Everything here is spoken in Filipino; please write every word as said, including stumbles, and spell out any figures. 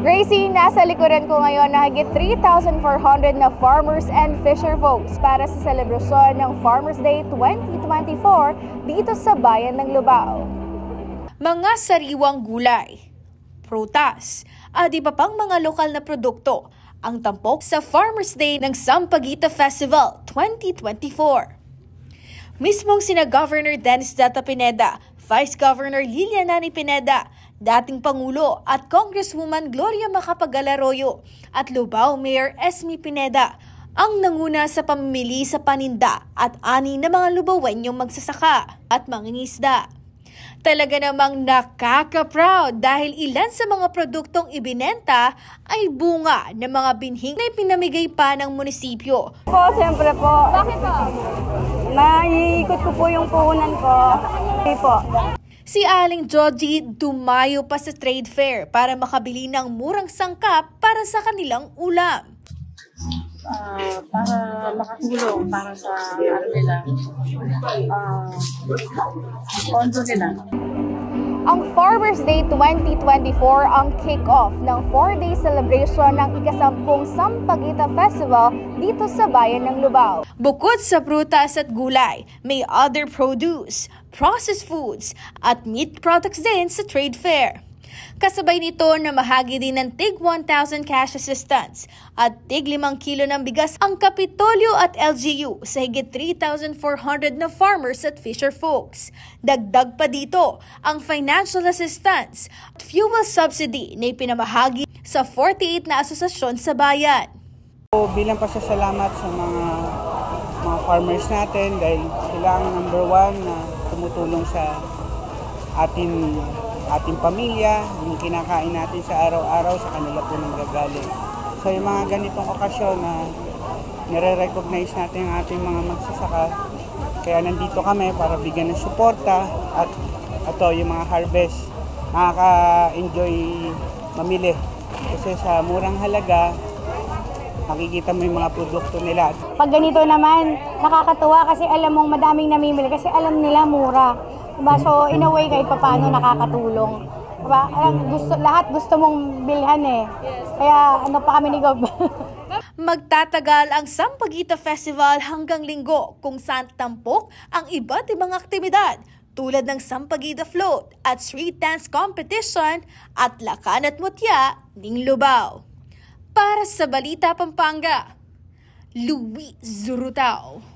Gracie, nasa likuran ko ngayon na higit three thousand four hundred na farmers and fisher folks para sa selebrasyon ng Farmers Day twenty twenty-four dito sa bayan ng Lubao. Mga sariwang gulay, prutas, at iba pang mga lokal na produkto ang tampok sa Farmers Day ng Sampaguita Festival twenty twenty-four. Mismong sina Governor Dennis Data Pineda, Vice Governor Liliana Pineda, dating Pangulo at Congresswoman Gloria Macapagal-Arroyo at Lubao Mayor Esme Pineda ang nanguna sa pamimili sa paninda at ani na mga Lubawenyong magsasaka at mangingisda. Talaga namang nakaka-proud dahil ilan sa mga produktong ibinenta ay bunga ng mga binhing na pinamigay pa ng munisipyo. Po, siyempre po. Bakit po? Naiikot ko po yung puhunan ko. Okay po. Si Aling Joji dumayo pa sa trade fair para makabili ng murang sangkap para sa kanilang ulam. Uh, para makatulong para sa ano nila, uh, pondo nila. Ang Farmers Day twenty twenty-four ang kick-off ng four-day celebration ng ikasampung Sampaguita Festival dito sa bayan ng Lubao. Bukod sa prutas at gulay, may other produce, processed foods at meat products din sa trade fair. Kasabay nito na mahagi din ng tig one thousand cash assistance at tig limang kilo ng bigas ang Kapitolyo at L G U sa higit three thousand four hundred na farmers at fisher folks. Dagdag pa dito ang financial assistance at fuel subsidy na ipinamahagi sa forty-eight na asosasyon sa bayan. So, bilang pasasalamat sa mga mga farmers natin dahil sila ang number one na tumutulong sa ating ating pamilya, yung kinakain natin sa araw-araw sa kanila po nanggagaling. So yung mga ganitong okasyon na nire-recognize natin ang ating mga magsasaka, kaya nandito kami para bigyan ng suporta at ito yung mga harvest, nakaka-enjoy mamili. Kasi sa murang halaga, makikita mo yung mga produkto nila. Pag ganito naman, nakakatuwa kasi alam mong madaming namimili kasi alam nila mura. Diba? So, in a way, kahit paano nakakatulong. Diba? Alam, gusto, lahat gusto mong bilhan eh. Kaya ano pa kami ni Gob. Magtatagal ang Sampaguita Festival hanggang Linggo kung saan tampok ang iba't ibang aktibidad tulad ng Sampaguita Float at Street Dance Competition at Lakan at Mutya ng Lubao. Para sa Balita Pampanga, Luis Zurutao.